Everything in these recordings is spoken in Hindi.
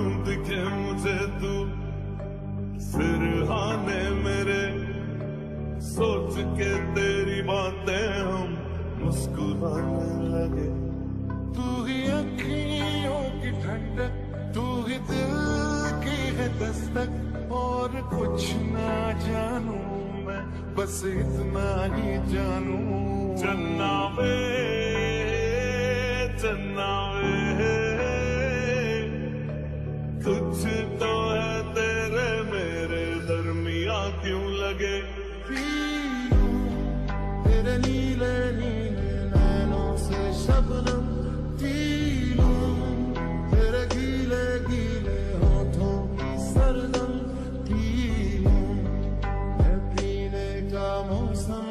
क्यों दिखे मुझे तू सिरहाने मेरे, सोच के तेरी बातें हम मुस्कुराने लगे। तू ही अखियों की ठंडक, तू ही दिल की है दस्तक, और कुछ ना जानू मैं, बस इतना ही जानू। चन्ना वे चन्ना वे, कुछ तो है तेरे मेरे दरमिया क्यों लगे। तेरे नीले नीले नैनों से शबनम पी लूं, तेरे गीले गीले होठों की सरगम पी लूं, है पीने का मौसम।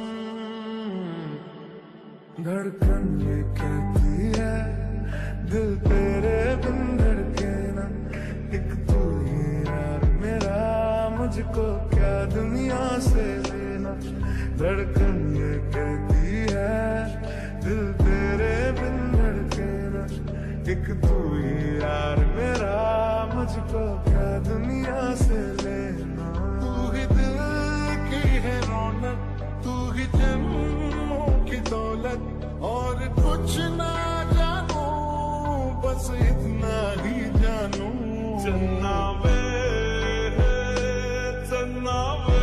धड़कन ये कहती है दिल तेरे बिन धड़के ना, एक तू ही यार मेरा, मुझको क्या दुनिया से लेना। धड़कन ये कहती है दिल तेरे बिन धड़के ना, एक तू ही यार मेरा, मुझको क्या दुनिया से लेना। तू ही दिल की है रौनक, तू ही जन्मों की दौलत, और कुछ ना जानू बस इतना ही जानू। चन्ना वे चन्ना वे,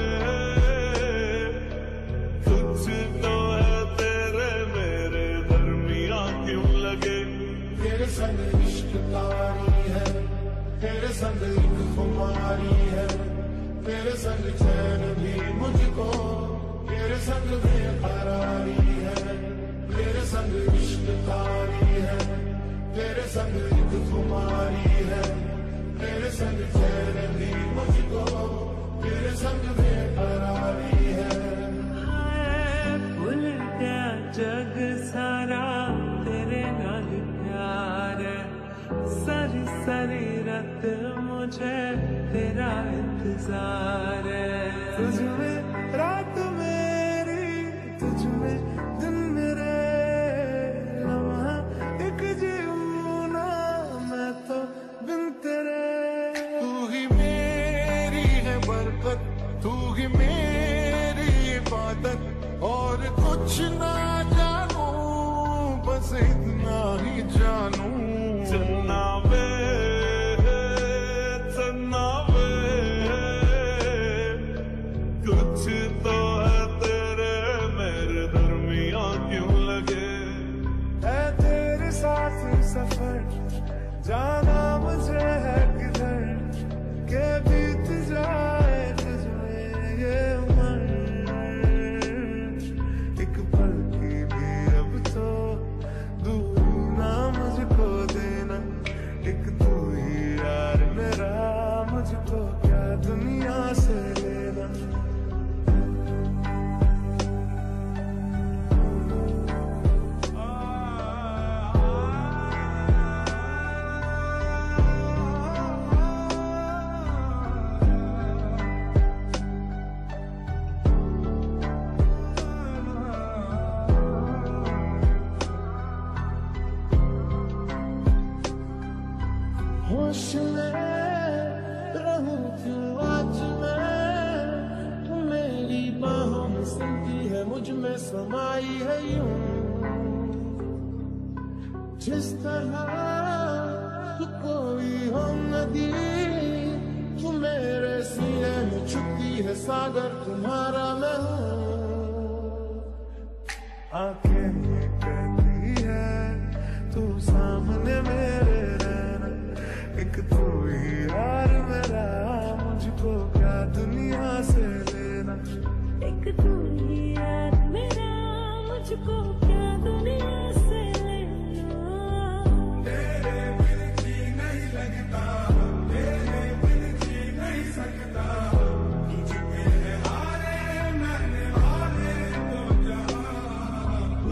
कुछ तो है तेरे मेरे दरमिया क्यों लगे। तेरे संग इश्क तारी है, तेरे संग एक खुमारी है, तेरे संग चैन भी मुझको, तेरे संग बेकरारी है। तेरे संग इश्क तारी है, तेरे संग एक खुमारी है, तेरे संग चैन भी मुझको, तेरे संग बेकरारी है। भूल गया जग सारा तेरे नाल प्यार है, सारी सारी रात मुझे तेरा इंतजार है। तुझ में रात मेरी, तुझ में दिन मेरे, लम्हा एक जीऊं ना मैं तो बिन तेरे। तू ही मेरी है बरकत, तू ही मेरी इबादत, और कुछ ना जानू बस इतना ही जानू। चन्ना वे चन्ना वे, कुछ तो है तेरे मेरे दरमिया क्यों लगे। है तेरे साथ सफर, जाना मुझे है किधर, के बीत जाए तुझमें ये उम्र, एक पल की भी अब तो दूरी ना मुझको देना, एक तू ही यार मेरा, मुझको क्या दुनिया से लेना। होश में रहूं क्यों आज मैं, तू मेरी बाहों में सुनती है, मुझ में समाई है यूं। जिस तरह तू कोई हो नदी, तू मेरे सीने में छुपती है सागर, तुम्हारा मैं हूँ। आंखें ये कहती है तू सामने मेरे रहना, एक तू ही यार मेरा, मुझको क्या दुनिया से लेना। एक तू ही यार मेरा, मुझको क्या दुनिया से लेना। तेरे बिन जी नहीं लगता, तेरे बिन जी नहीं सकता, तुझ पे हारे मैंने हारे तो जहां।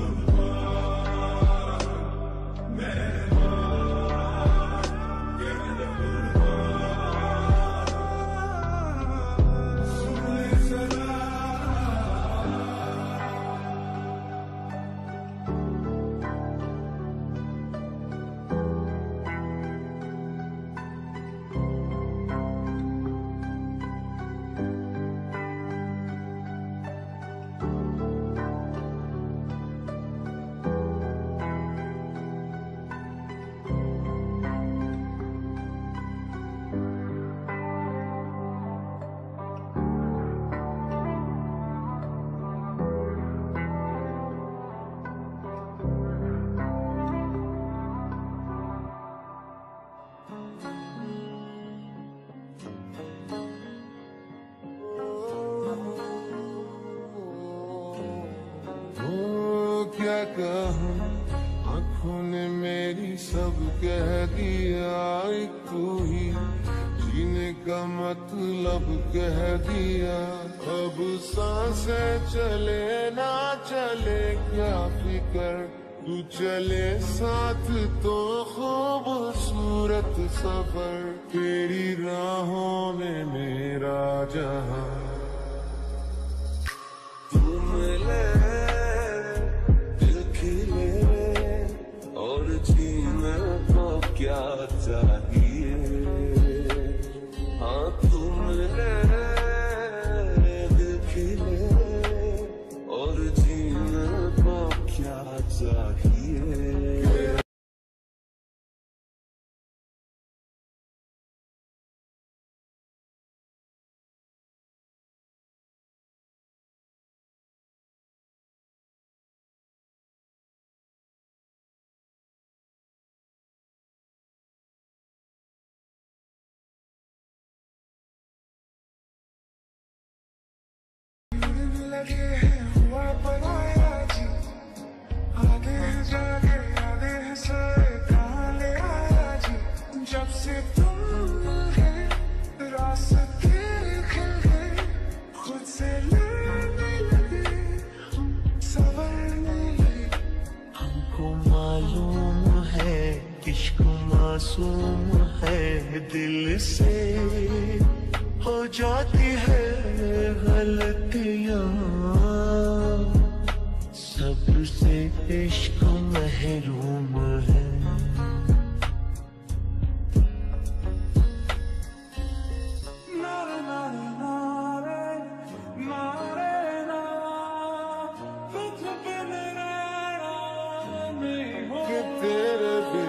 क्या कहूँ, आँखों ने मेरी सब कह दिया, एक तू ही जीने का मतलब कह दिया। अब सांसें चले ना चले क्या फिकर, तू चले साथ तो खूबसूरत सफर, तेरी राहों में मेरा जहां। तू मिले दिल खिले और जीने को क्या चाहिए, हाँ तू मिले दिल खिले और जीने को क्या चाहिए। लगे हैं हुआ बनाया जी, आगे है जागे आगे है सारे कहाँ ले आया जी। जब से तुम है रास्ते खिल गए, खुद से लड़ने लगे संवरने लगे। हमको मालूम है इश्क मासूम है, दिल से हो जाती है गलतियाँ, सबसे इश्क महरूम है। तेरे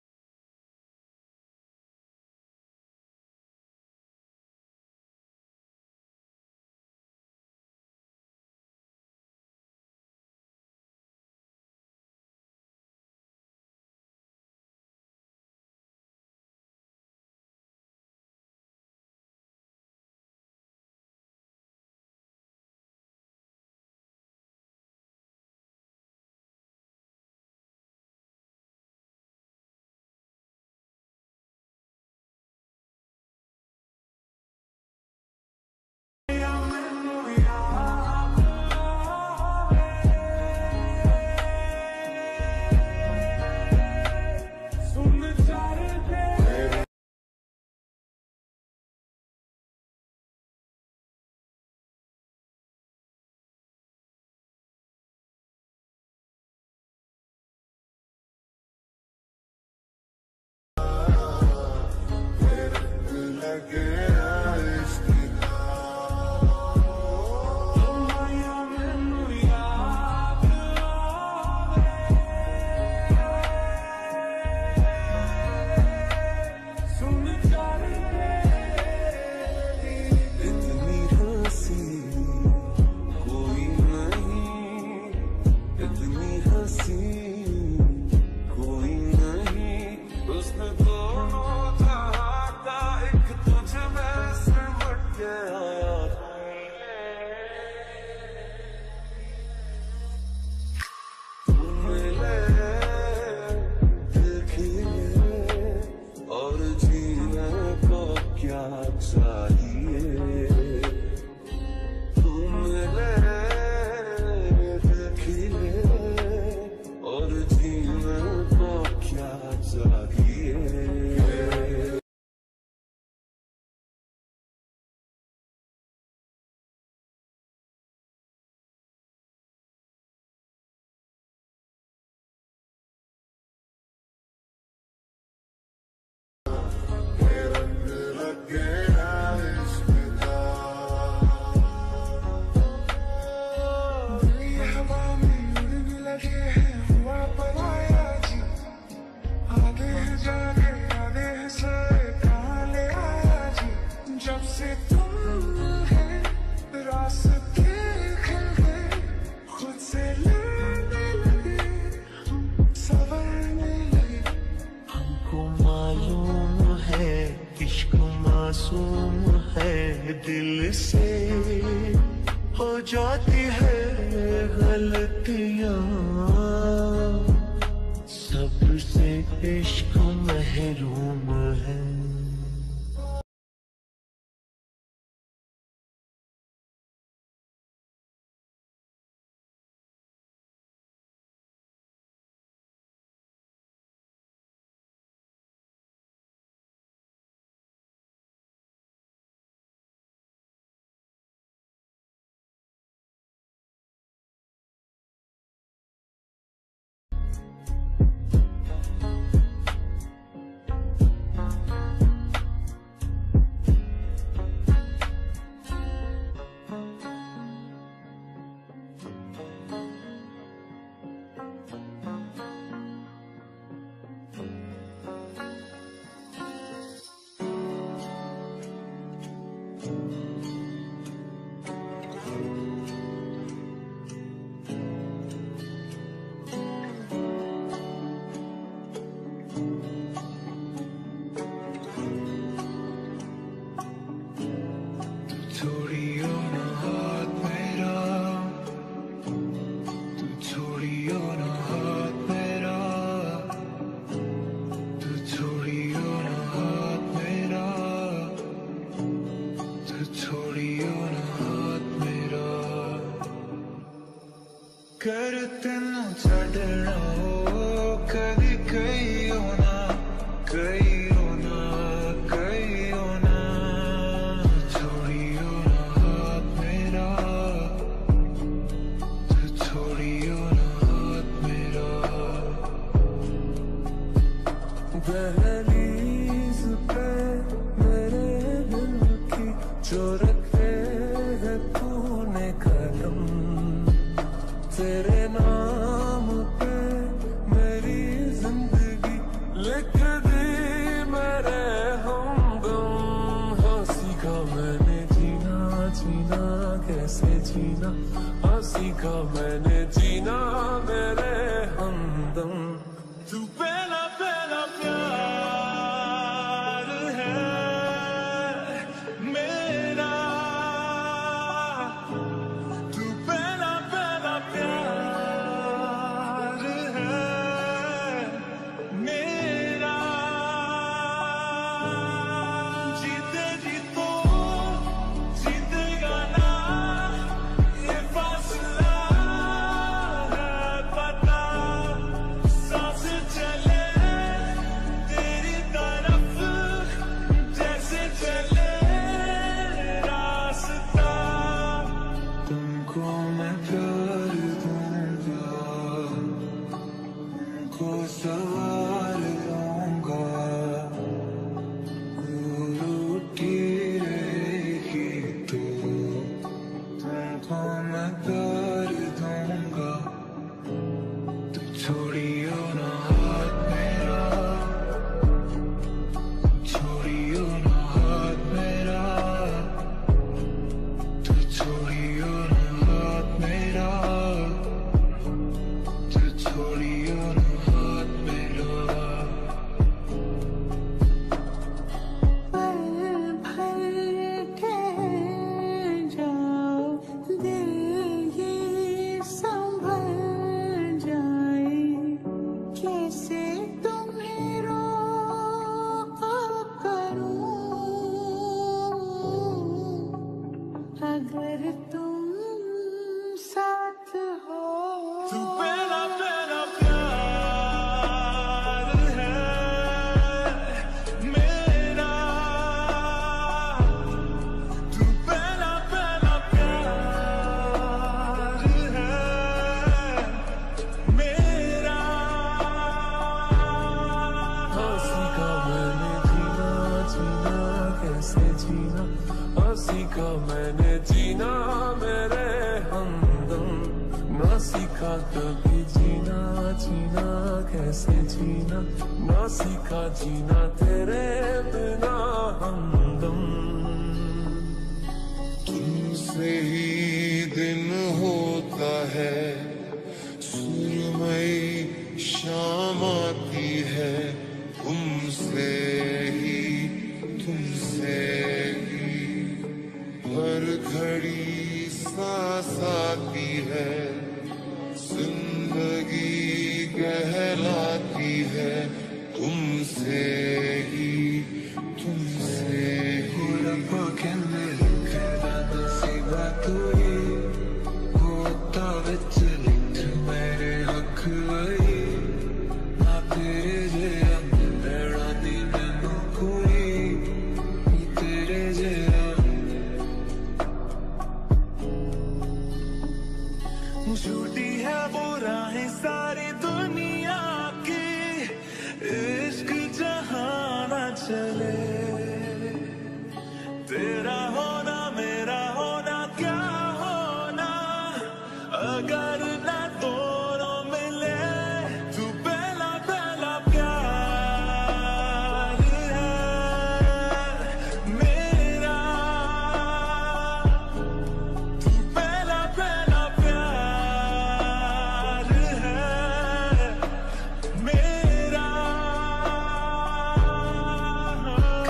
दिल से हो जाती है गलतियाँ। कर तेनू छड़ना कदी कई होना छोड़ियो ना हाथ मेरा, छोड़ियो ना हाथ मेरा। दहलीज पे मेरे दिल की जो रखे है तूने कदम, तेरे नाम पे मेरी जिंदगी लिख दी मेरे हमदम। हाँ सीखा मैंने जीना जीना कैसे जीना, हाँ सीखा मैंने जीना मेरे हमदम। तू पहला पहला प्यार है मेरा, तू पहला पहला प्यार है मेरा। जीते जी तो जीतेगा ना ये फासला है पता, सांस चले तेरी तरफ जैसे चले रास्ता। तुमको मैं प्यार दूंगा, तुमको सवार दूंगा, रूठी रहेगी तू। तुमको मैं प्यार दूंगा, तू छोड़ियो ना हाथ मेरा, छोड़ियो ना हाथ मेरा, तू छोड़ियो ना हाथ मेरा, तू छोड़ियो ना हाथ मेरा। पल भर ठहर जाओ, दिल ये संभल जाए, कैसे तुम्हें रोका करूं अगर तुम साथ हो। तू पहला पहला प्यार है मेरा, तू पहला पहला प्यार है मेरा। हाँ सीखा मैंने जीना जीना कैसे जीना, हाँ सीखा मैंने जीना मेरे हमदम। ना सीखा कभी जीना जीना कैसे जीना, ना सीखा जीना तेरे बिना हमदम। तुमसे ही दिन होता है, सुरमई शाम आती है, तुमसे ही हर घड़ी सांस आती है, जिंदगी कहलाती है, तुमसे ही रब्बा कहने लिखदा नसीबा तू ही होता विच लिख मेरे हक वही, ना तेरे जेहा मिलना दी मैनू कोई, तेरे जेहा झूठी है वो राहें सारी दुनिया की, इश्क जहां ना चले। तेरा होना मेरा होना क्या होना अगर ना दोनों मिले। तू पहला पहला प्यार है मेरा, तू पहला पहला प्यार है मेरा।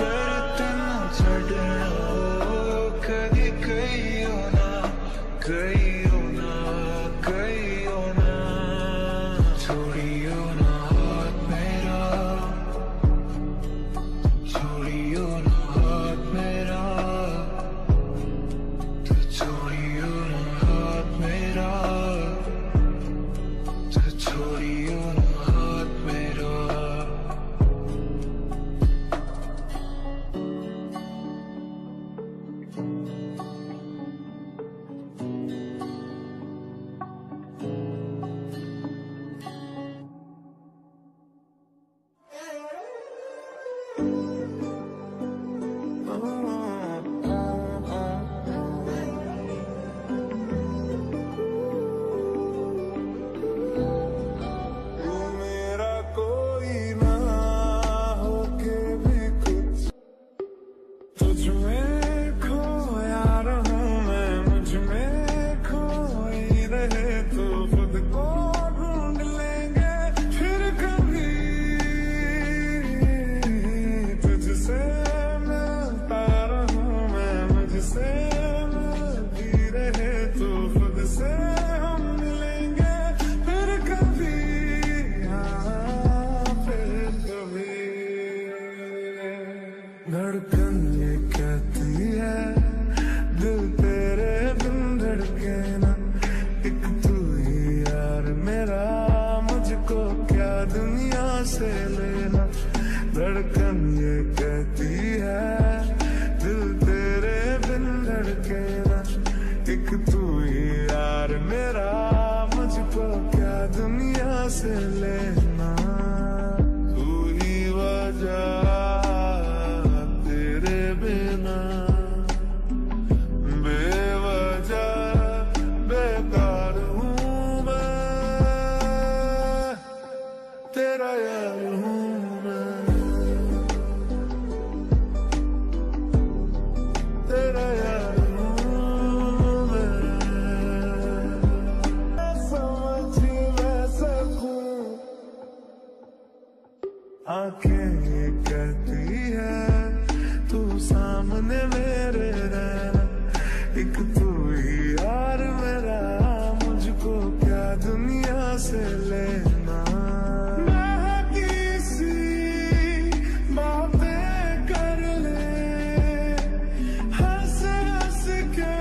धड़कन ये कहती है दिल तेरे बिन धड़के ना, एक तू ही यार मेरा, मुझको क्या दुनिया से लेना। तू ही वजह तेरे बिना बेवजह बेकार हूँ मैं, तेरा यार हूँ मैं, तेरा यार हूँ मैं। समझ मैं सकूं, आंखें ये कहती है तू सामने मेरे रहना, एक तू ही यार मेरा, मुझको क्या दुनिया से लेना। मैं किसी बातें कर ले, हंस हंस के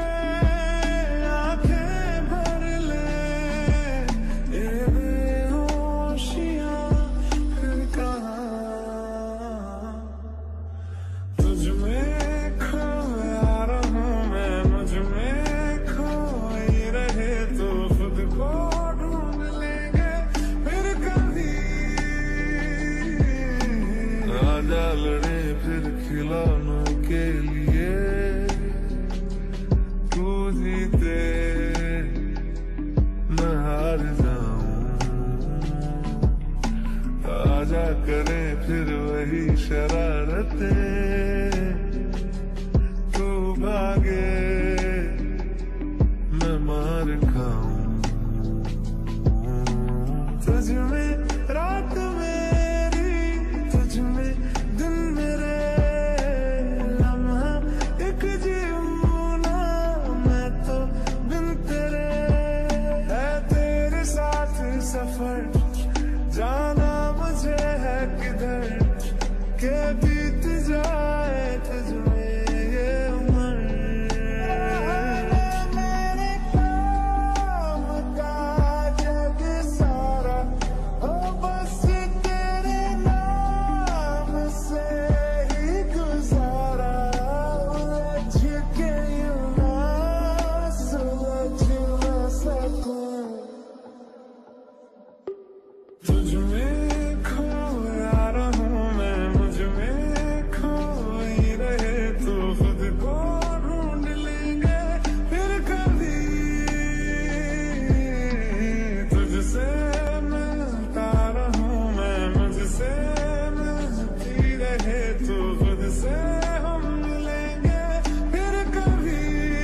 आंखें भर ले, ये बेहोशियां फिर कहाँ। तुझ में खोया रहूं मैं, मुझ में खोई रहे तो खुद को ढूंढ लेंगे फिर कभी। आजा लड़े फिर खिलौनों के लिए, तू जीते मैं हार जाऊं। आजा करे फिर वही शरारतें, तू भागे मैं मार खाऊं। तुझ में रात मेरी, तुझ में दिन मेरे, लम्हा एक जीऊं ना मैं तो बिन तेरे। है तेरे साथ सफर, जाना मुझे है किधर के बीत जाए तुझ में ये उम्र। मेरे काम का जग सारा हो बस तेरे नाम से ही गुजारा। उलझ के यूं ना सुलझ न सकूं, तुझ में खोया रहूं मैं, मुझ में खोई रहे तो खुद को ढूंढ लेंगे फिर कभी। तुझसे मिलता रहूं मैं, मुझसे मिलती रहे तो खुद से हम मिलेंगे फिर कभी।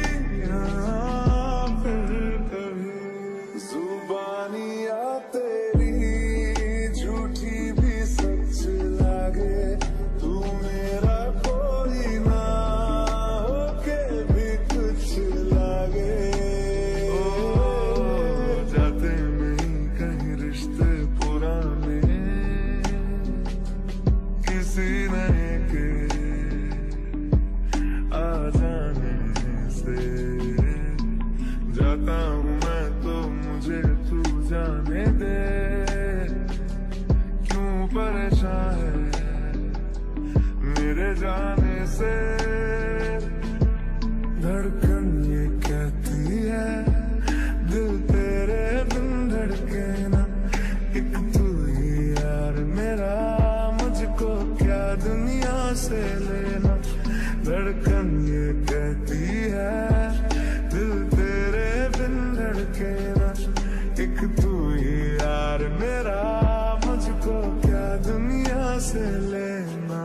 हाँ फिर कभी। जुबानियाँ तेरी झूठी भी सच लागे, तू मेरा कोई ना होके भी कुछ लागे। ओ जाते नहीं कहीं रिश्ते पुराने, किसी नए के आ जाने से। जाता हूँ मैं तो मुझे तू जाने दे, क्यों परेशान है मेरे जाने से। धड़कन ये कहती है दिल तेरे बिन धड़के ना, एक तू ही यार मेरा, मुझको क्या दुनिया से लेना। धड़कन ये कहती है दिल तेरे बिन धड़के ना, एक तू ही यार मेरा, मुझको क्या दुनिया से लेना।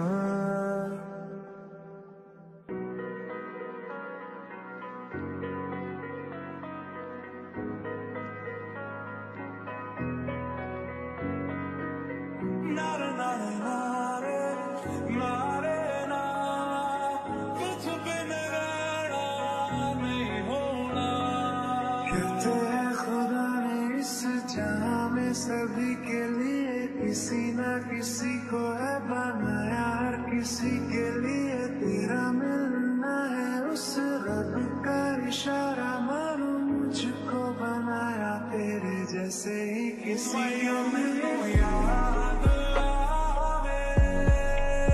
नारे नारे नारे नारे ना, कुछ बिन रहना नहीं होना। कहते हैं खुदा ने इस जहां में सभी के लिए किसी ना किसी को है बनाया, हर किसी के लिए तेरा मिलना है उस रब का इशारा। मानो मुझको बनाया तेरे जैसे ही किसी को मिले। याद आवे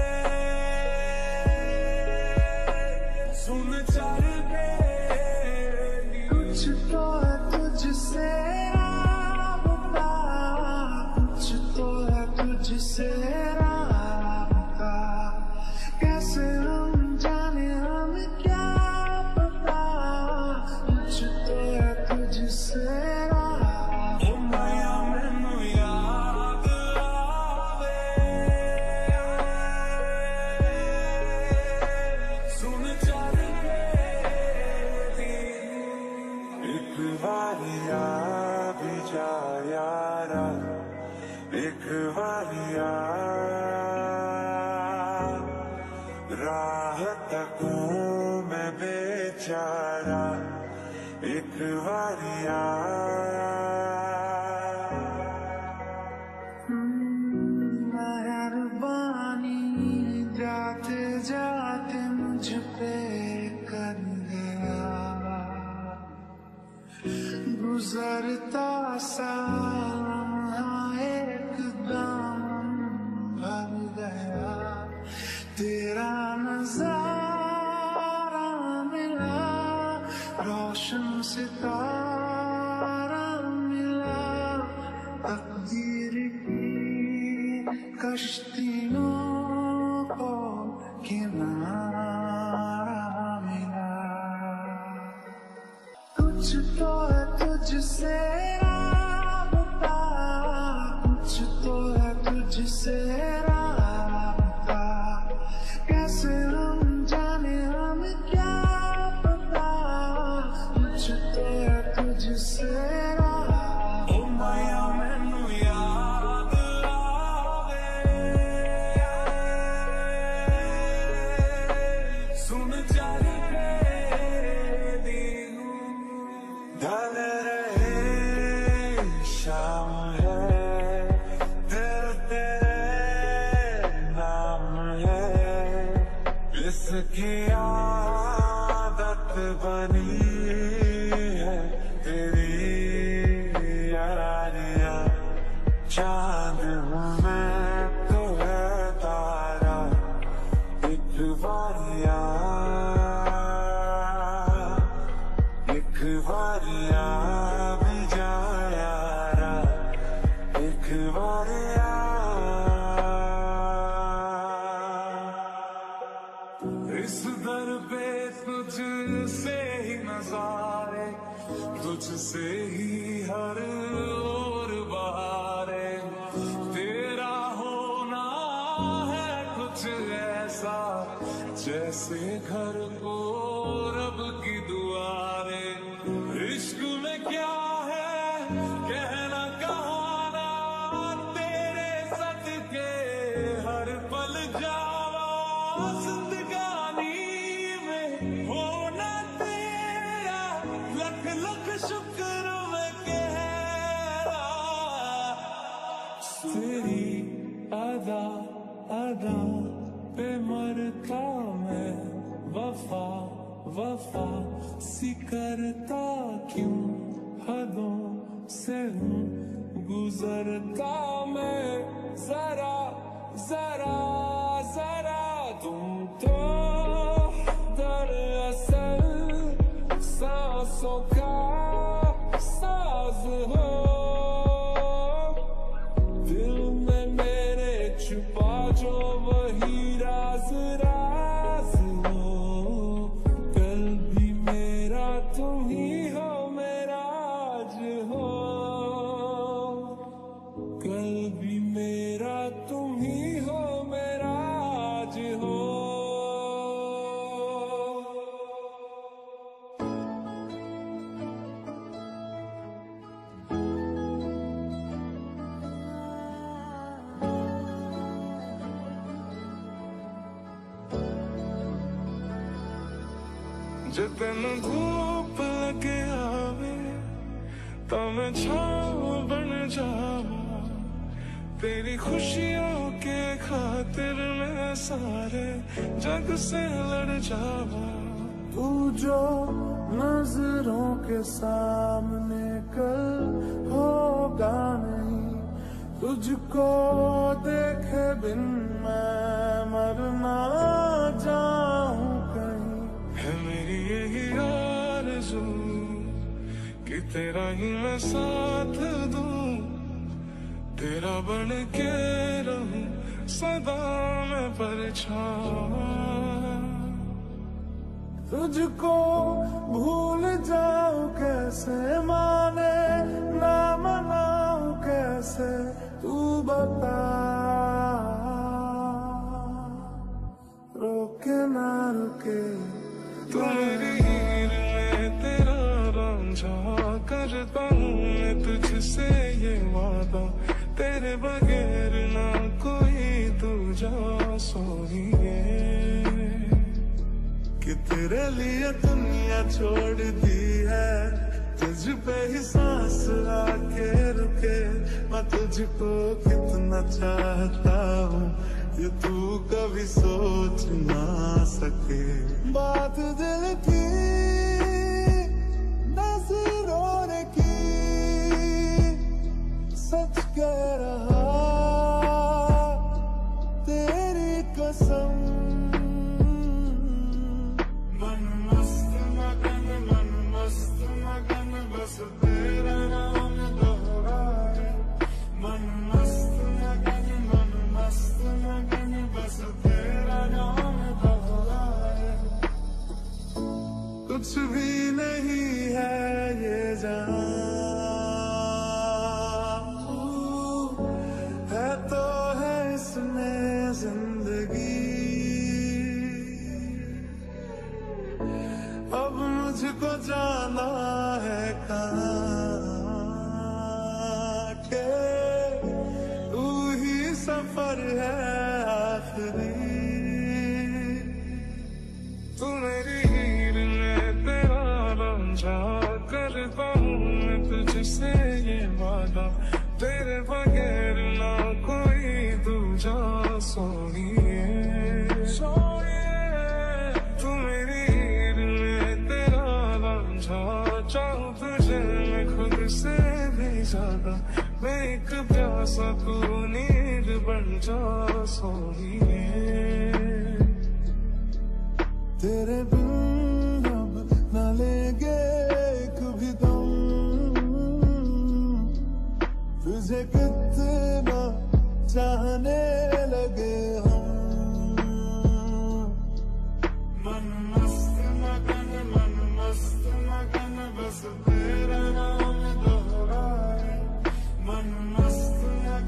एक बारिया राह तकूं मैं बेचारा, एक बारिया मेहरबानी जाते जाते मुझ पे कर गया, गुजरता सा एकदम भर गया, तेरा नजारा मिला, रोशन सितारा मिला, तकदीर की कश्तियों को किनारा मिला। कुछ तो है तुझसे राबता, कुछ तो है तुझसे राबता, कैसे हम जाने हम क्या पता, कुछ तो है तुझसे राबता। ओ माया मैनू याद आवे, सुन चल ढल रहे शाम है, दिल तेरे नाम है, इसकी आदत बनी है तेरी यारियां, चांद हूँ मैं तो है तारा, एक बारिया एक बारिया भी जा यारा, एक बारिया। इस दर पे तुझसे ही नजारे, तुझसे ही हर ओर बहारे, तेरा होना है कुछ ऐसा जैसे घर को रब की दुआरे। इश्क में क्या है कहना कहाना, तेरे सदके हर पल जावा, जिंदगानी में होना तेरा लख लख शुक्र मैं कह रहा। तेरी अदा अदा पे मरता मैं, वफा वफा सी करता क्यों, हदों से हूँ गुजरता मैं, जरा जरा जरा तुम तो दरअसल सांसों का साज हो, दिल में मेरे छुपा जो वही राज राज हो, कल भी मेरा तुम ही हो मेरा आज हो, कल भी मेरा तुम ही हो मेरा आज हो। जे तेनू धूप लगे आवे तो मैं छाँव बन जावा, तेरी खुशियों के खातिर मैं सारे जग से लड़ जावा। तू जो नजरों के सामने कल होगा नहीं, तुझको देखे बिन मैं मर ना जाऊं कहीं, है मेरी यही आरज़ू कि तेरा ही मैं साथ दूं, तेरा बन के रहूं सदा मैं परछावां। तुझको भूल जाऊं कैसे, माने ना मनाऊं कैसे, तू बता, रोके ना रुके तू मेरी हीर में तेरा रांझा, करता हूँ मैं तुझसे ये वादा, तेरे बगैर तेरे लिए दुनिया छोड़ दी है, तुझ पे ही सांस आके रुके। मैं तुझको कितना चाहता हूँ ये तू कभी सोच ना सके। बात दिल की नजरों ने की, सच कह रहा तेरी कसम। मन मस्त मगन बस तेरा नाम दोहराए। मन मस्त मगन बस तेरा नाम दोहराए। कुछ भी नहीं है ये जान, है तो है इसमें जिंदगी। अब मुझको जाना है कहाँ के, तू ही सफर है आखिरी। तू मेरी हीर में तेरा रंझा, करता हूँ मैं तुझसे ये वादा, तेरे बगैर ना कोई दूजा। सोनिए तू मेरी हीर में तेरा रंझा, चाहूँ तुझे मैं खुद से भी ज्यादा। मैं एक प्यासा तू नींद बन जा सोनिए। तेरे बिन अब न लेंगे एक भी दम, तुझे कितना चाहने लगे हम। मन मस्त मगन बस तेरा नाम दोहराए। मन मस्त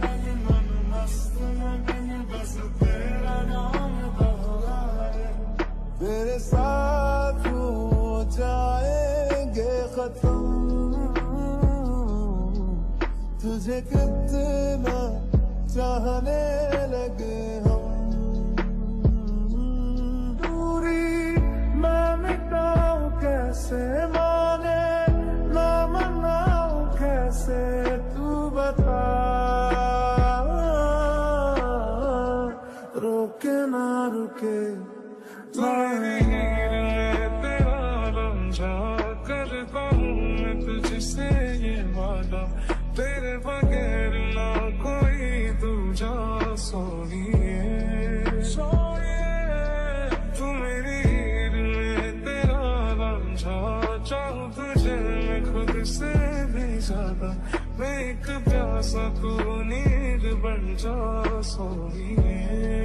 मगन बस तेरा नाम दोहराए। तेरे साथ हो जाएंगे खत्म, तुझे कितना चाहने लगे हम। दूरी मैं मिटाऊं कैसे, माने ना मनाऊं कैसे, तू बता। रोके ना रुके तेरी हीर में तेरा रंझा, करता हूँ मैं तुझसे ये वादा, तेरे बगैर ना कोई दूजा। सोनिए तू मेरी हीर में तेरा रंझा, चाहूँ तुझे मैं खुद से भी ज्यादा। मैं एक प्यासा तू नींद बन जा सोनिए।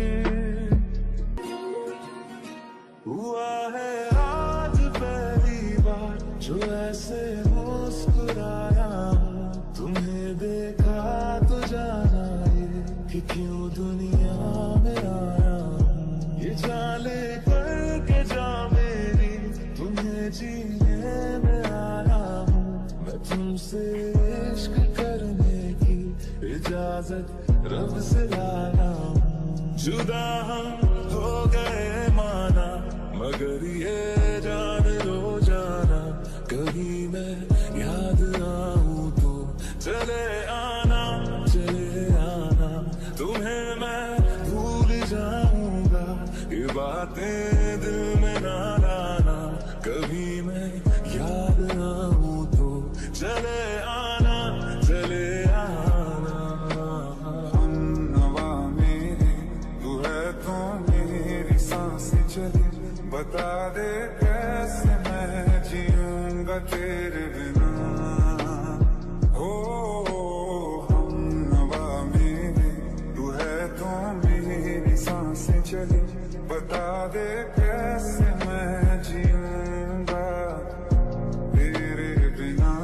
हुआ है आज पहली बार जो ऐसे मुस्कुराया हूँ, तुम्हें देखा तो जाना ये कि क्यों दुनिया में आया हूँ। ये जाले करके जा मेरी तुम्हें जीने में आया हूँ। मैं तुमसे इश्क करने की इजाजत रब से लाया हूँ। जुदा हम हो गए माना, मगर ये जान लो जाना, कभी मैं याद आऊं तो चले आना, तुम्हें मैं भूल जाऊंगा। ये बातें दिल में ना लाना, कभी मैं याद आऊं तो चले आना। नवा मेरी तू है तो मेरी सांसें चले, बता दे कैसे मैं जीऊंगा तेरे बिना। हो हम नवा मेरे तू है तो मेरी सांसें चले, बता दे कैसे मैं जीऊंगा तेरे बिना।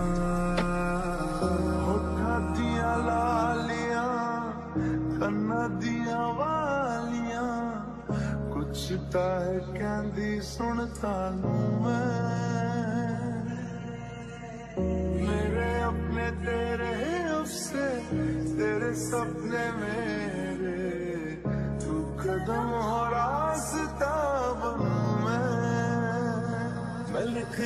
होठा दिया लालियां, कन्ना दिया वालियां, कुछ ताए कहंदी सुनता लूं मैं। मेरे अपने तेरे अफसे, तेरे सपने मेरे, तू कदम हो रास्ता बनूं मैं।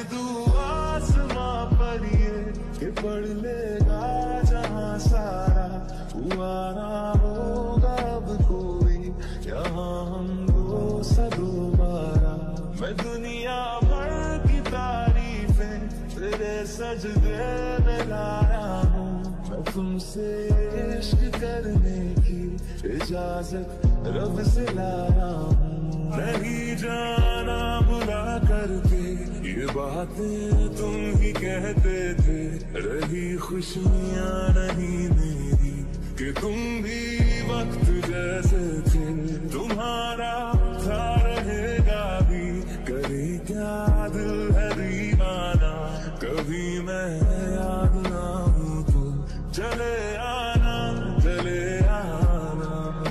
दू आसमां पर ये कि पढ़ लेगा जहां सारा, हुआ ना होगा अब कोई यहाँ हम दो सा दोबारा। मैं दुनिया भर की तारीफें तेरे सजदे में लाया हूँ, मैं तुमसे इश्क करने की इजाजत रब से लाया हूँ। नहीं जाना बुला करके ये बातें तुम ही कहते थे, रही खुशियाँ नहीं मेरी कि तुम भी वक्त जैसे थे। तुम्हारा था रहेगा भी, करे क्या दिल है दीवाना, कभी मैं याद ना हूँ तो चले आना चले आना।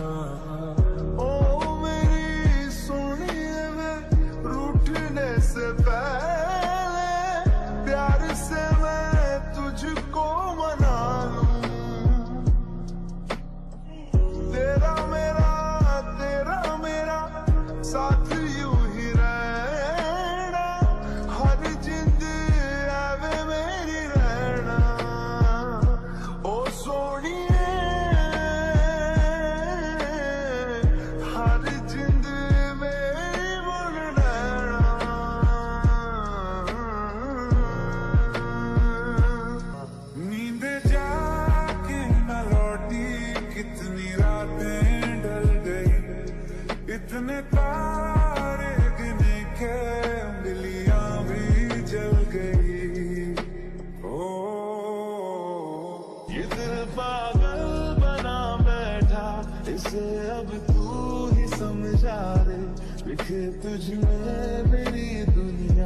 ओ मेरी सोनिए वे रूठने से पहले प्यार से मैं तुझको मना लूं, तेरा मेरा साथ यूं ही रहना, हर जिंद आवे मेरी रहना। ओ सोनिए हर जिंद मेरी बुन रहना। नींद जाके न लौटी कितनी रातें ढल गई, इतने तारे गिने के उंगलियां भी जल गई। ओ ये दिल पागल बना बैठा, इसे अब तू ही समझा रे, लिखे तुझमें मेरी दुनिया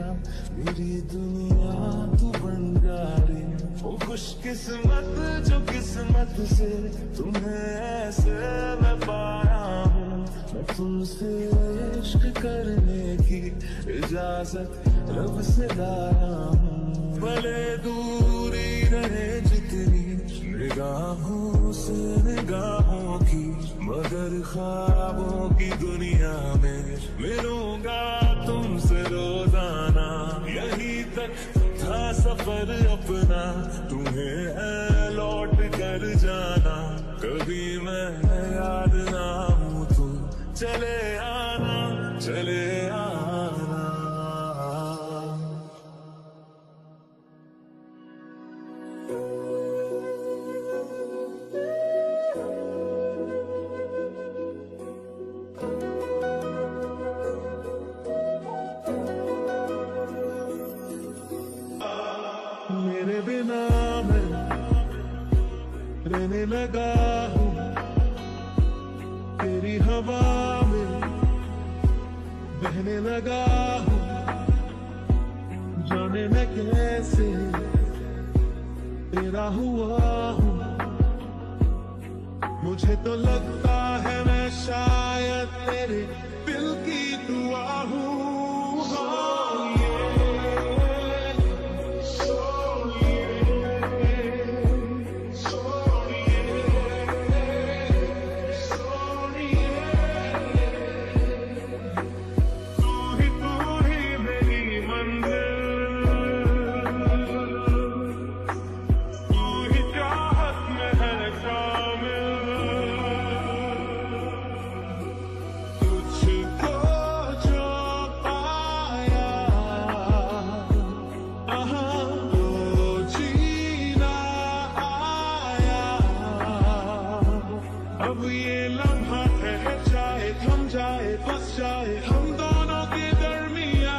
तू बन जा रे। ओ खुशकिस्मत जो किस्मत से तुम्हें ऐसे मैं पाया हूँ, मैं तुमसे इश्क करने की इजाजत रब से लाया हूँ। भले दूरी रहे जितनी निगाहों से निगाहों की, मगर ख्वाबों की दुनिया में मिलूंगा तुमसे रोजाना। यहीं तक था सफर अपना, तुम्हें है लौट कर जाना, कभी मैं याद ना हूँ तो चले आना चले आना। मेरे बिना मैं रहने लगा हूँ, तेरी हवा में बहने लगा हूँ, जाने मैं कैसे तेरा हुआ हूँ। मुझे तो लगता है मैं शायद तेरे दिल की दुआ हूँ। अब ये लम्हा ठहर जाए, थम जाए, बस जाए हम दोनों के दरमिया,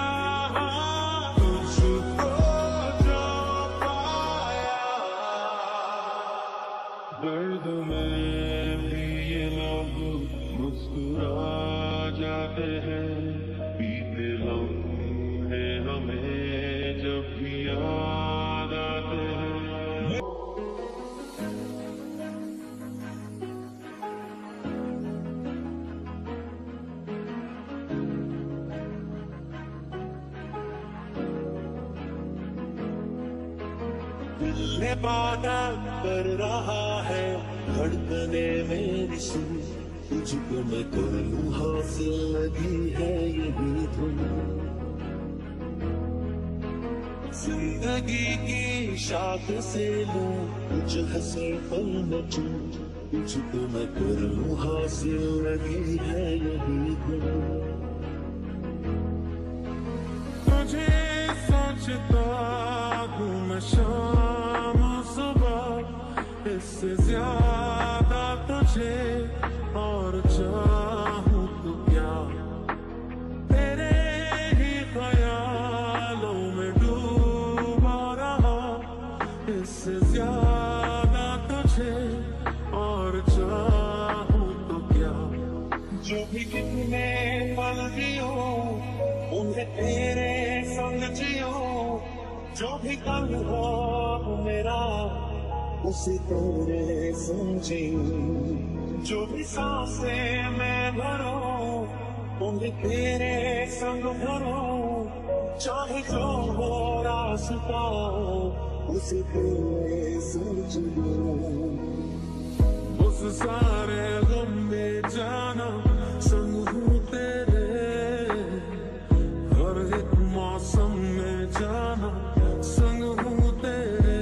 तुझको जो पाया। दर्द में भी ये लोग मुस्कुरा जाते हैं, बीते लम्हे हमें जब भी याद आते हैं। दिल बादल कर रहा है, धड़कने मेरी सुन, तुझको मैं कर लूं हासिल, लगी है यही धुन। जिंदगी की शाख से लूं कुछ हंसे पल में चूं तुझको मैं करूं हासिल लगी है यही धुन। तुझे सोचता हूँ मैं शाम सुबह, इससे ज्यादा तुझे और चाहूँ तो क्या। तेरे ही ख्यालों में डूबा रहा, इससे ज्यादा तुझे और चाहूँ तो क्या। जो भी कितने पल जियो उन्हें तेरे संग जियो, जो भी कल हो मेरा उसे तेरे समझियो। जो भी सांसें मैं भरूं उन्हें तेरे संग भरूं, चाहे जो हो रास्ता उसे तेरे समझियो। उस सारे गम में जाना संग हूँ तेरे, हर एक मौसम में जाना संग हूँ तेरे।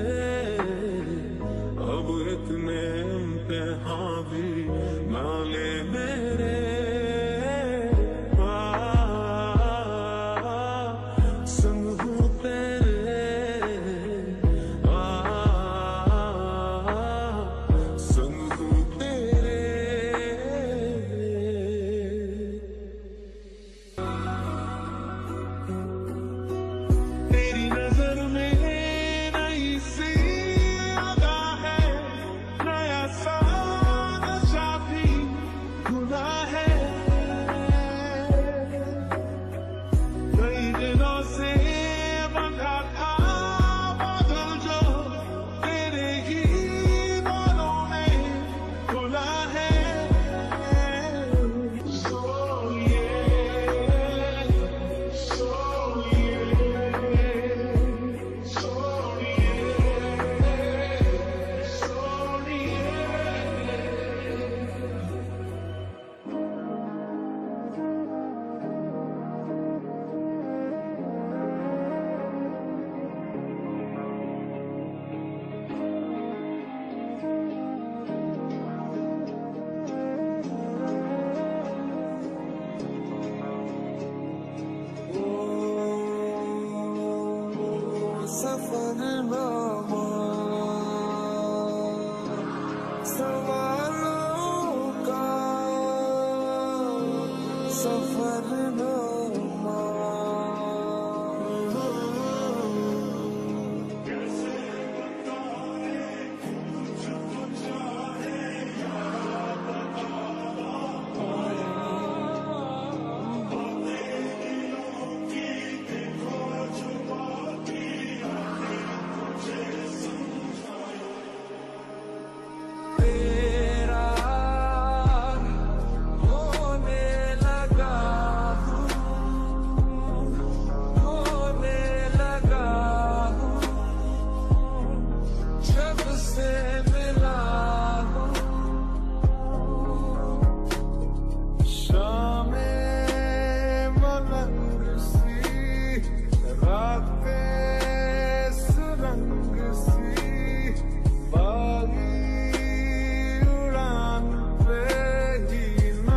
अब इतने इम्तिहान भी ना ले मेरे, संग हूँ तेरे, संग हूँ तेरे। तेरी नजर में नई सी अदा है, नया सा नशा भी खुदा है। कई दिनों से बंधा था बादल जो तेरे ही बालों में खुला है। सोइए सोइए सोइए सोइए। सफरनामा सवालों का सफरनामा। तेरा होने लगा हूँ, होने लगा हूँ, जब से मिला हूँ। शामें मलंग सी, रातें सुरंग सी, बागी उड़ान पे ही ना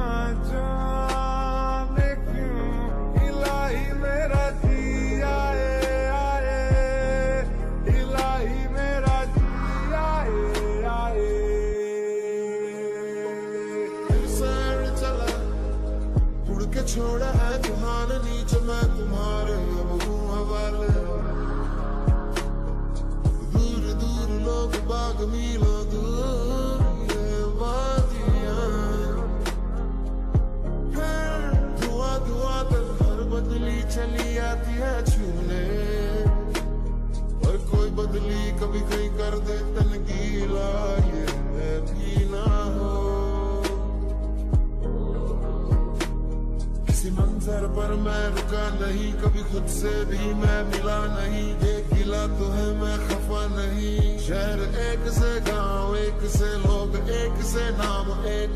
जाने क्यों इलाही मेरा जी आए आए, इलाही मेरा जी आए आए। फिर सैर चला उड़ के छोड़ा है जहान नीचे, मैं तुम्हारे अब हूँ हवाले। दूर दूर लोग बाग मीलों दूर ये वादियाँ, धुआं धुआं तक हर बदली चली आती है छूने। और कोई बदली कभी कहीं कर दे तन गीला, ये भी ना हो। किसी मंजर पर मैं रुका नहीं, कभी खुद से भी मैं मिला नहीं। एक गिला तो है मैं खफा नहीं, शहर एक से गांव एक से लोग एक से नाम एक।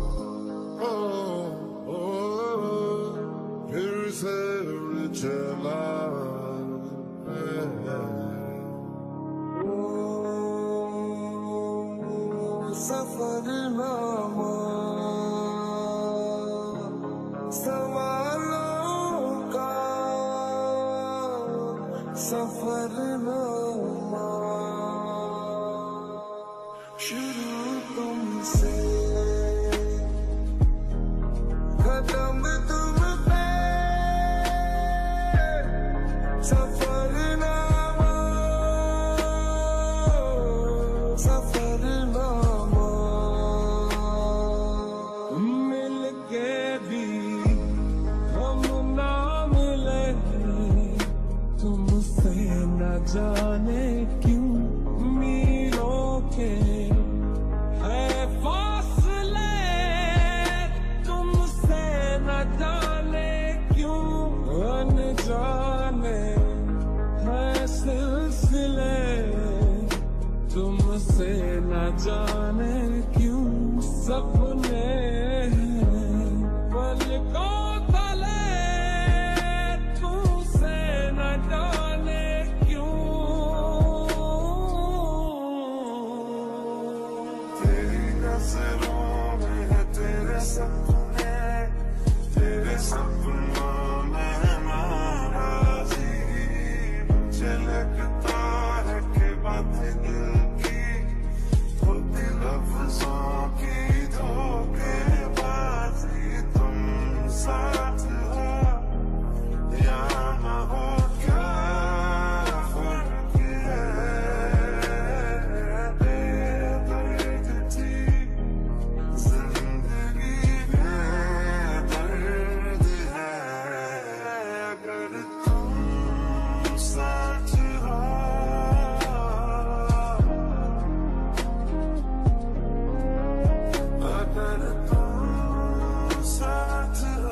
फिर से चला सफरनामा सवालों का सफरनामा शुरू तुमसे खत्म तुम पे सफरनामा सफरनामा मिल के भी हम ना मिले तुमसे न जाने क्यों मीलों के है फासले तुमसे न जाने क्यों अनजाने है सिलसिले तुमसे न जाने क्यों सपने पलकों तले तुमसे न जाने क्यों तेरी नजरों में है तेरे सपनों में है नाराजी मुझे लगता है कि बातें दिल की होती लफ्जों की धोखेबाजी तुम साथ हो या न हो क्या फर्क है बेदर्द थी जिंदगी बेदर्द है अगर तुम साथ हो अगर तुम साथ हो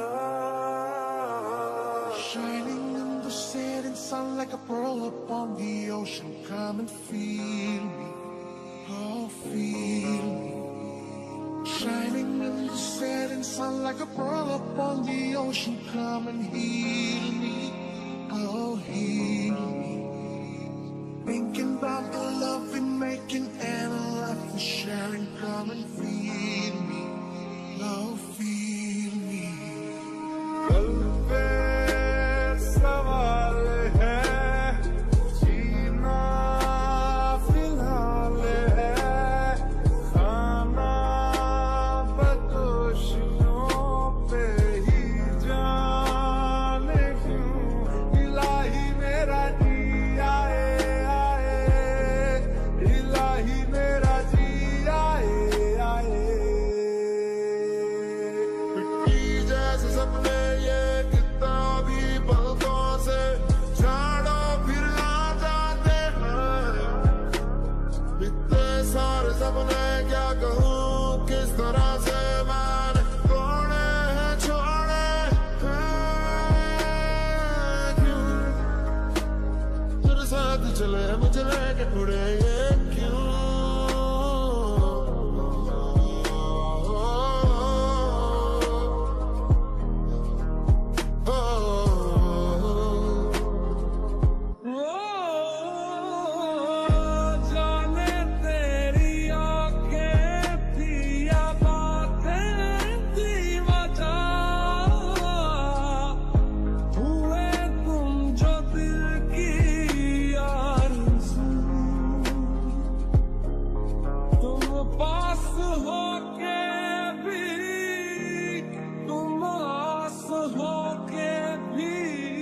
shining in the setting sun like a pearl upon the ocean come and feel me oh feel me shining in the setting sun like a pearl upon the ocean come and heal me oh heal me thinking about the love we're making and a life we're sharing come and feel me oh feel me कल पे सवाल है जीना फिलहाल है खाना बदोशियों पे ही जाने क्यों इलाही मेरा जी आए आए इलाही मेरा जी आए आए मिट्टी जैसे सपने ये किताबी पलकों से झाड़ो फिर आ जाते हैं इतने सारे सपने क्या कहूँ किस तरह से मैंने तोड़े हैं छोड़े हैं क्यों तेरे साथ चले मुझे लेके उड़े ये क्यों जाने तेरी आंखें थी या बातें थी वजह हुए तुम जो दिल की आरज़ू तुम पास हो के भी तुम आस हो के भी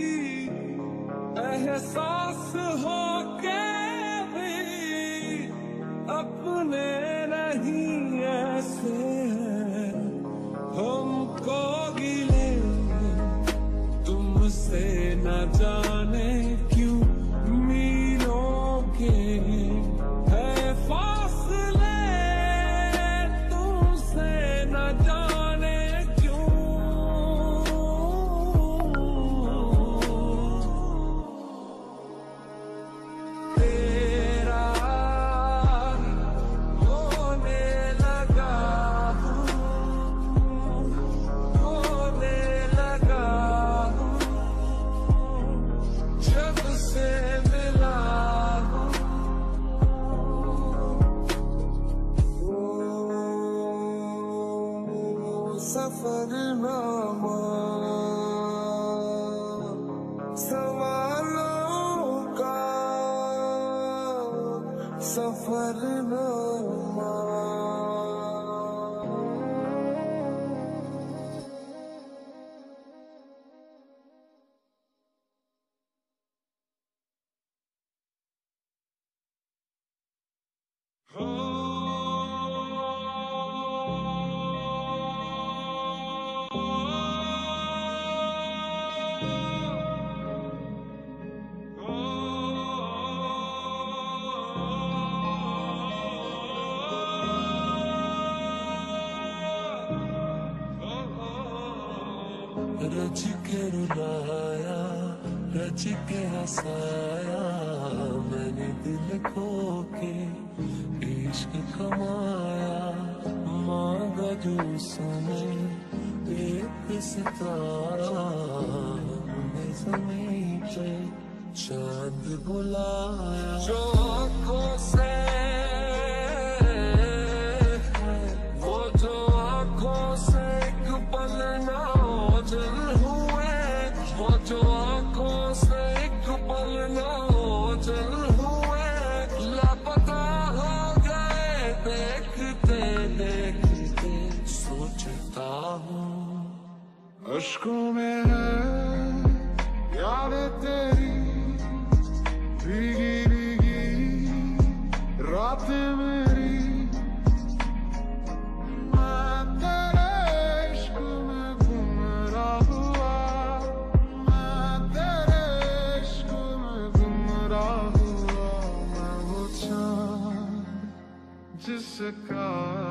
एहसास हो के भी अपने नहीं ऐसे हैं हमको गिले तुमसे न जाने क्यों मीलों के है फासले सफरनामा सवालों का सफरनामा। रच के रुलाया, रच के हंसाया, मैंने दिल खो के इश्क कमाया। मांगा जो उसने एक सितारा, मैं ज़मीं पे चांद बुलाया। जो आँखों से वो जो आँखों से एक पल ना ओझल हुए, वो जो आँखों से एक पल ना ओझल हुए, लापता हो गए देखते देखते। सोचता हूँ अश्कों में है यादें तेरी, भीगी भीगी रातें मेरी। मैं तेरे इश्क में गुमराह हुआ, मैं तेरे इश्क में गुमराह हुआ। मैं वो चाँद जिसका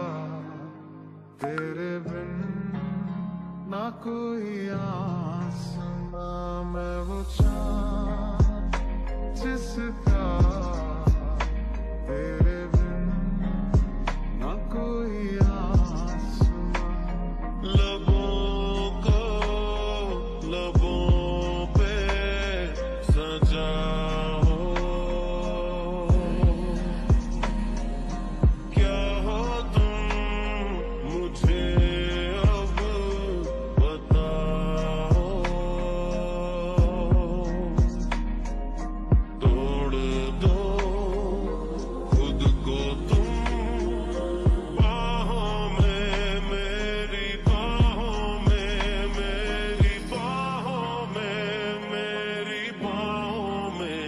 तेरे बिन ना कोई आसमां। मैं वो चाँद जिसका तेरे बिन ना कोई आसमां। लबों को लबों पे सजा हो, क्या हो तुम मुझे अब बताओ। तोड़ दो खुद को तुम बाहों में, मेरी बाहों में, मेरी बाहों में, मेरी बाहों में।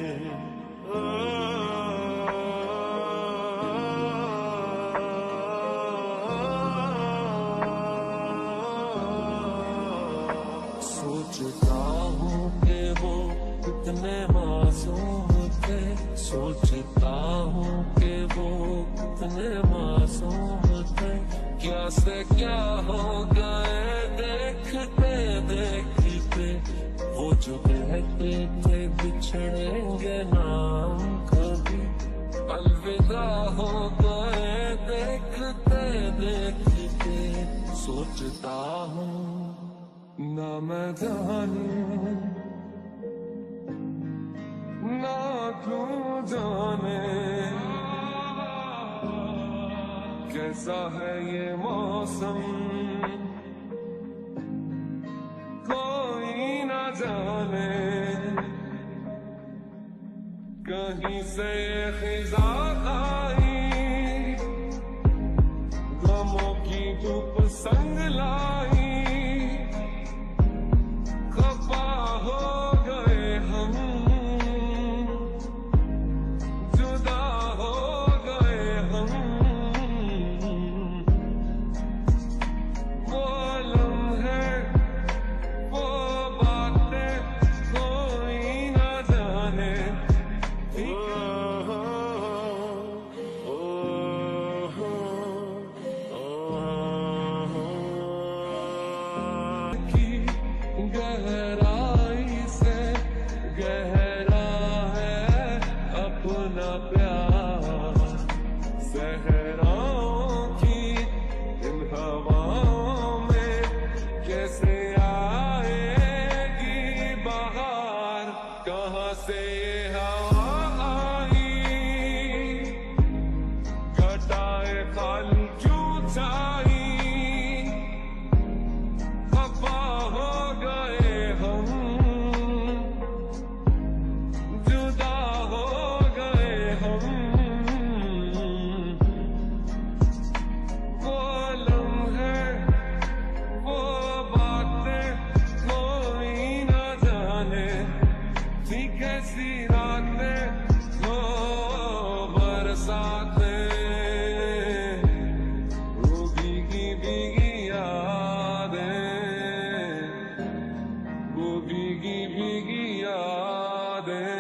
सोचता हूँ कि वो कितने मासूम थे, सोचता हूँ कि वो कितने मासूम थे। क्या से क्या हो गए देखते देखते, वो जो कहते थे बिछड़ेंगे ना हम कभी, अलविदा हो गए देखते देखते। सोचता हूँ ना मैं जानूं ना तू जाने, कैसा है ये मौसम कोई ना जाने। कहीं से ये खिजा आई, गमों की धूप संग लाई। खफा हो गए हम, जुदा हो गए हम। वो लम्हे वो बातें कोई ना जाने। साथ वो भीगी भीगी यादें, वो भीगी भीगी यादें।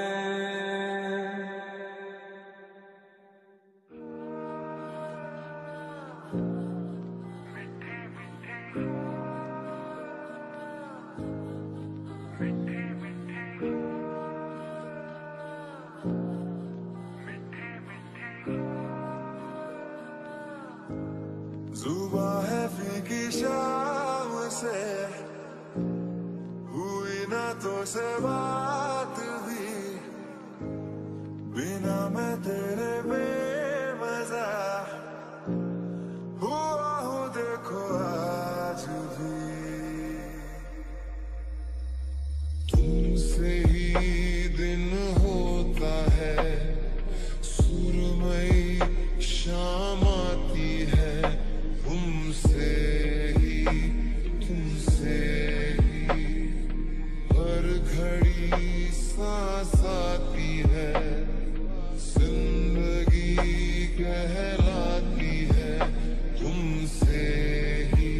जुबां है फीकी शाम से, हुई ना तो से बात भी, बिना मैं तेरे बेमज़ा हुआ हूँ देखो आज भी। तुमसे ही दिन होता है, सुरमई शाम आती है, तुमसे ही हर घड़ी सांस आती है, जिंदगी कहलाती है, तुमसे ही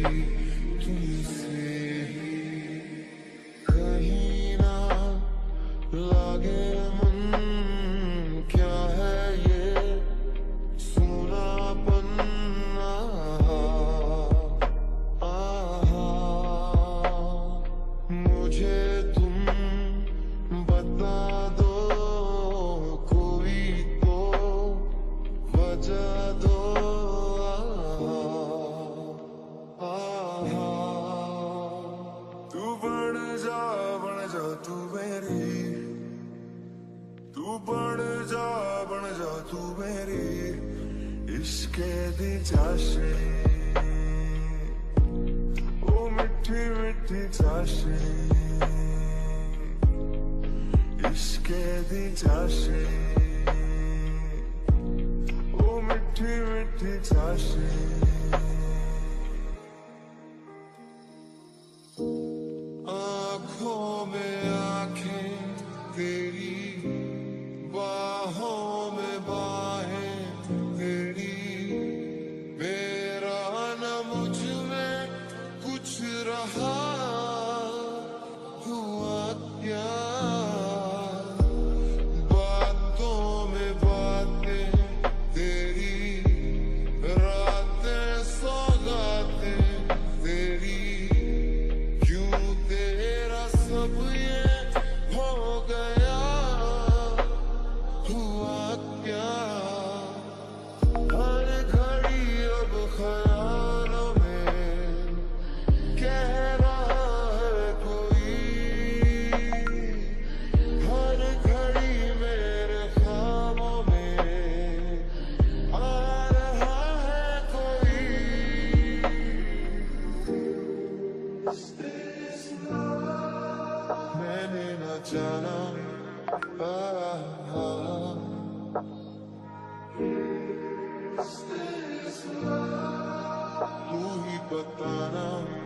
कहीं ना लागे मन, क्या है ये सुनापन। मुझे तुम बता दो, कोई तो वजह दो। तू बन जा तू मेरी, तू बन जा तू मेरी इश्क़े दी चाशनी, ओ मिठी मिठी चाशनी, इश्क़े दी चाशनी, ओ मिठी मिठी चाशनी। आँखों में आँखें तेरी, बाहों में बाहें तेरी, मेरा न मुझ में कुछ रहा, हुआ क्या बातों में बातें तेरी, रातें सौगातें तेरी, क्यों तेरा सब ये हो गया, हुआ क्या। हर घड़ी अब ख्यालों में कह रहा है कोई, हर घड़ी मेरे ख्वाबों में आ रहा है कोई। मैंने न जाना तू ही बताना।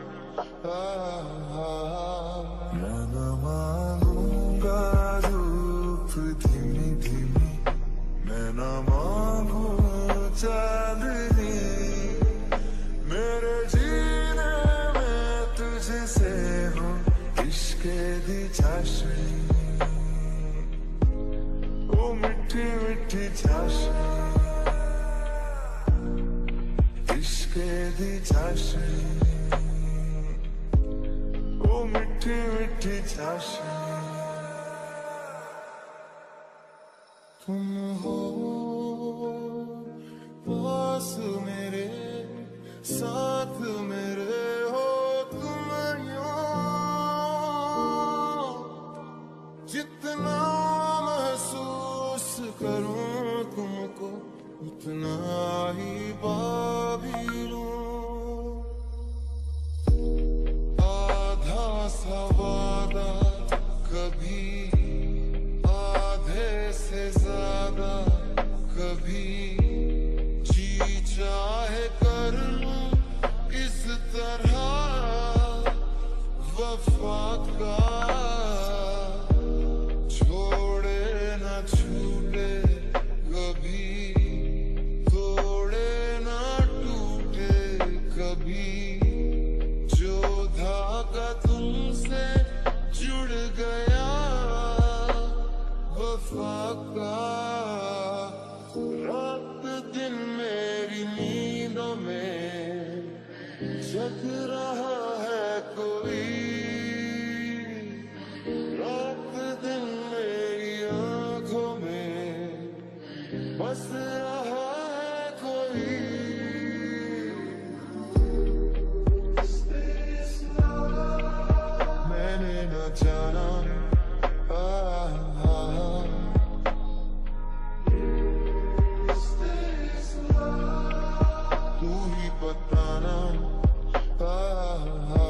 मैं न मांगूंगा धूप धीमी धीमी, मैं न मांगू चांदनी, मेरे जीने में तुझसे हो इश्क़े दी चाशनी, ओ मिठी मिठी चाशनी, इश्क़े दी चाशनी, ओ मिठी मिठी चाशनी। तुम हो पास मेरे, साथ मेरे हो तुम यूं, जितना महसूस करूं तुमको उतना ही पा भी लूं। आधा सा वादा कभी आधे से ज्यादा, कभी जी चाहे कर लूं इस तरह वफा का, छोड़े न छूटे कभी जग रहा है कोई रात दिन मेरी आंखों में बस रहा है कोई। मैंने न जाना तू ही बताना